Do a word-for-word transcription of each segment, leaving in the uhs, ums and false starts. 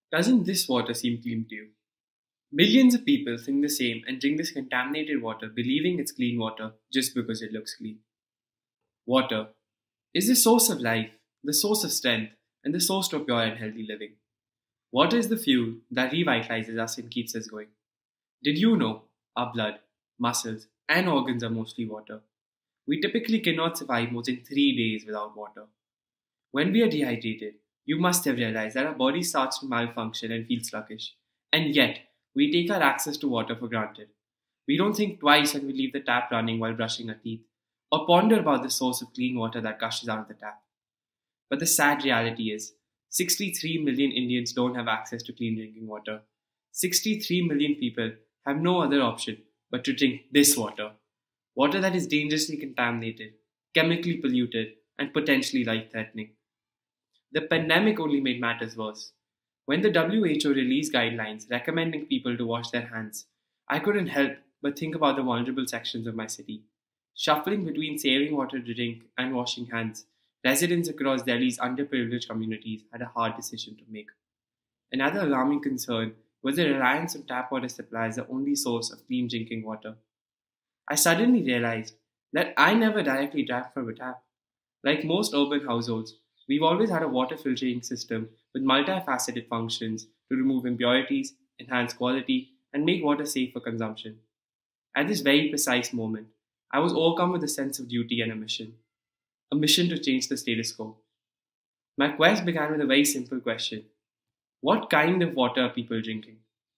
Doesn't this water seem clean to you? Millions of people think the same and drink this contaminated water believing it's clean water just because it looks clean. Water is the source of life, the source of strength, and the source to pure and healthy living. Water is the fuel that revitalizes us and keeps us going. Did you know our blood, muscles, and organs are mostly water? We typically cannot survive more than three days without water. When we are dehydrated, you must have realized that our body starts to malfunction and feel sluggish. And yet, we take our access to water for granted. We don't think twice when we leave the tap running while brushing our teeth, or ponder about the source of clean water that gushes out of the tap. But the sad reality is, sixty-three million Indians don't have access to clean drinking water. sixty-three million people have no other option but to drink this water. Water that is dangerously contaminated, chemically polluted, and potentially life-threatening. The pandemic only made matters worse. When the W H O released guidelines recommending people to wash their hands, I couldn't help but think about the vulnerable sections of my city. Shuffling between saving water to drink and washing hands, residents across Delhi's underprivileged communities had a hard decision to make. Another alarming concern was the reliance on tap water supply as the only source of clean drinking water. I suddenly realized that I never directly drank from a tap. Like most urban households, we've always had a water filtering system with multifaceted functions to remove impurities, enhance quality, and make water safe for consumption. At this very precise moment, I was overcome with a sense of duty and a mission. A mission to change the status quo. My quest began with a very simple question. What kind of water are people drinking?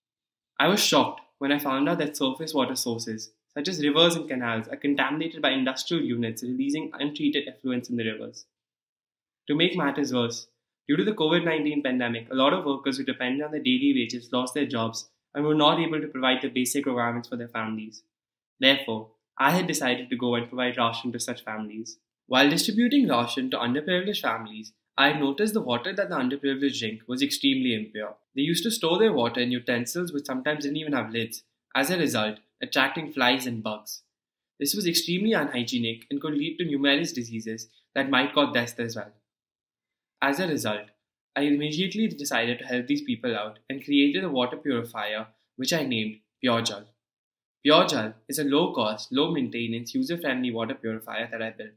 I was shocked when I found out that surface water sources, such as rivers and canals, are contaminated by industrial units releasing untreated effluents in the rivers. To make matters worse, due to the COVID nineteen pandemic, a lot of workers who depended on their daily wages lost their jobs and were not able to provide the basic requirements for their families. Therefore, I had decided to go and provide ration to such families. While distributing ration to underprivileged families, I had noticed the water that the underprivileged drink was extremely impure. They used to store their water in utensils which sometimes didn't even have lids, as a result, attracting flies and bugs. This was extremely unhygienic and could lead to numerous diseases that might cause death as well. As a result, I immediately decided to help these people out and created a water purifier which I named Pure-Jal. Pure-Jal is a low-cost, low-maintenance, user-friendly water purifier that I built.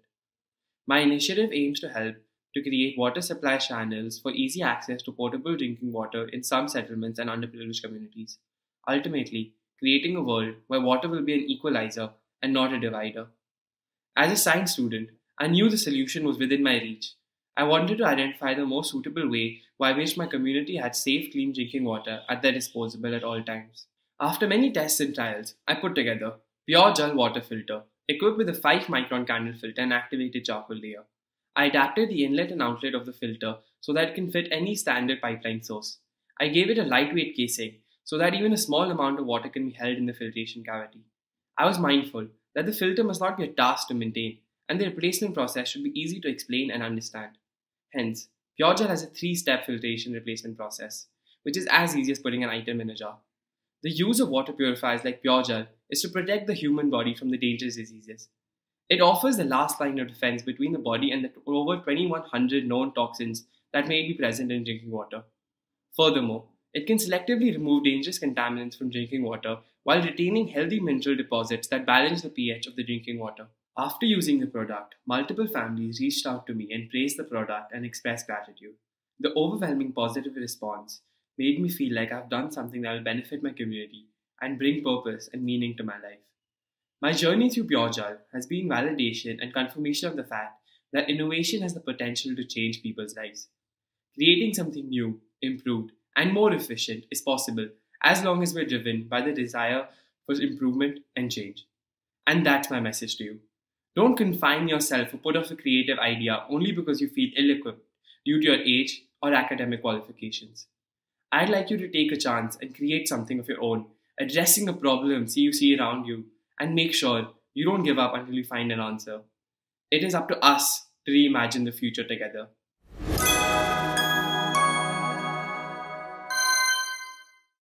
My initiative aims to help to create water supply channels for easy access to potable drinking water in some settlements and underprivileged communities, ultimately creating a world where water will be an equalizer and not a divider. As a science student, I knew the solution was within my reach. I wanted to identify the most suitable way by which my community had safe, clean drinking water at their disposal at all times. After many tests and trials, I put together Pure-Jal water filter, equipped with a five micron candle filter and activated charcoal layer. I adapted the inlet and outlet of the filter so that it can fit any standard pipeline source. I gave it a lightweight casing so that even a small amount of water can be held in the filtration cavity. I was mindful that the filter must not be a task to maintain, and the replacement process should be easy to explain and understand. Hence, Pure-Jal has a three-step filtration replacement process, which is as easy as putting an item in a jar. The use of water purifiers like Pure-Jal is to protect the human body from the dangerous diseases. It offers the last line of defense between the body and the over twenty-one hundred known toxins that may be present in drinking water. Furthermore, it can selectively remove dangerous contaminants from drinking water while retaining healthy mineral deposits that balance the pH of the drinking water. After using the product, multiple families reached out to me and praised the product and expressed gratitude. The overwhelming positive response made me feel like I've done something that will benefit my community and bring purpose and meaning to my life. My journey through Pure-Jal has been validation and confirmation of the fact that innovation has the potential to change people's lives. Creating something new, improved, and more efficient is possible as long as we're driven by the desire for improvement and change. And that's my message to you. Don't confine yourself or put off a creative idea only because you feel ill-equipped due to your age or academic qualifications. I'd like you to take a chance and create something of your own, addressing a problem you see around you, and make sure you don't give up until you find an answer. It is up to us to reimagine the future together.